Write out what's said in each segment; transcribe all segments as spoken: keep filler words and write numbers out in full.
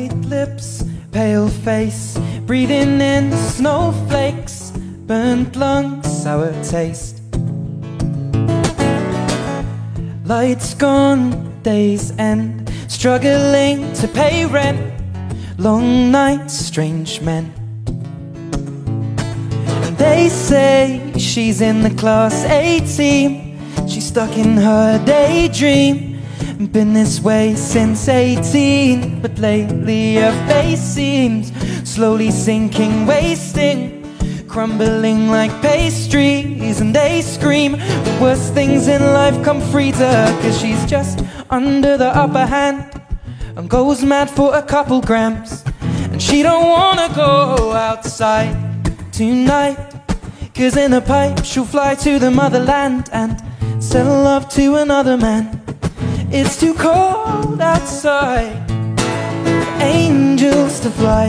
White lips, pale face, breathing in snowflakes, burnt lungs, sour taste. Lights gone, days end, struggling to pay rent, long nights, strange men. And they say she's in the class A team, she's stuck in her daydream. Been this way since eighteen, but lately her face seems slowly sinking, wasting, crumbling like pastries. And they scream the worst things in life come free to her, cause she's just under the upper hand and goes mad for a couple grams. And she don't wanna go outside tonight, cause in a pipe she'll fly to the motherland and sell love to another man. It's too cold outside for angels to fly,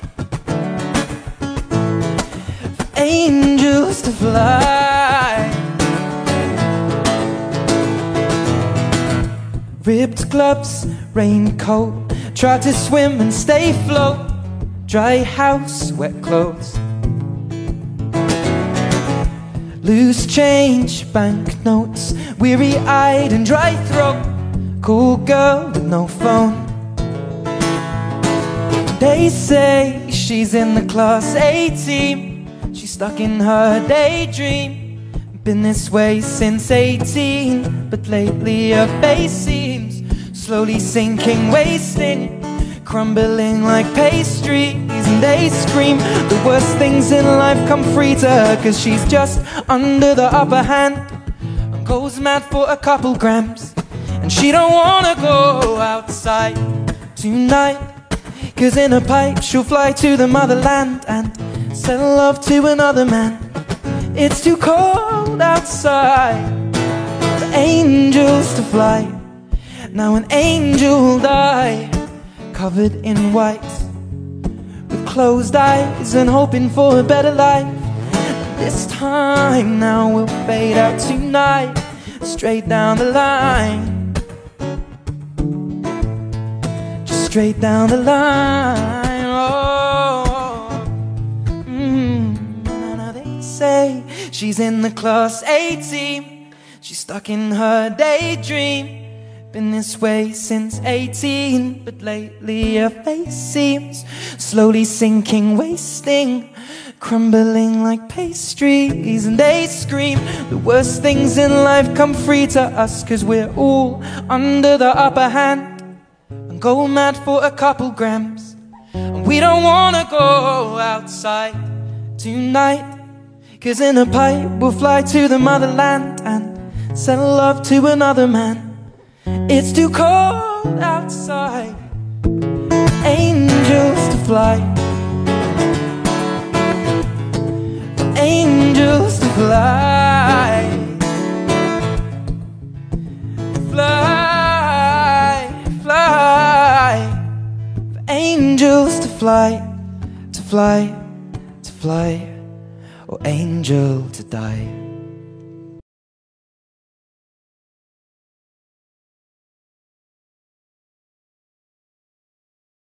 for angels to fly. Ripped gloves, raincoat, try to swim and stay afloat. Dry house, wet clothes. Loose change, banknotes, weary-eyed and dry throat. Cool girl with no phone. They say she's in the class A team, she's stuck in her daydream. Been this way since eighteen, but lately her face seems slowly sinking, wasting, crumbling like pastries. And they scream the worst things in life come free to her, cause she's just under the upper hand and goes mad for a couple grams. And she don't wanna go outside tonight, cause in a pipe she'll fly to the motherland and sell love to another man. It's too cold outside for angels to fly. Now an angel will die, covered in white, with closed eyes and hoping for a better life. This time now we'll fade out tonight, straight down the line, straight down the line. Oh, mm. Now they say she's in the class A team, she's stuck in her daydream. Been this way since eighteen, but lately her face seems slowly sinking, wasting, crumbling like pastries. And they scream the worst things in life come free to us, cause we're all under the upper hand and go mad for a couple grams. And we don't wanna go outside tonight, cause in a pipe we'll fly to the motherland and sell love to another man. It's too cold outside for angels to fly, for angels to fly, fly, fly, for angels to fly, to fly, to fly, or angel to die.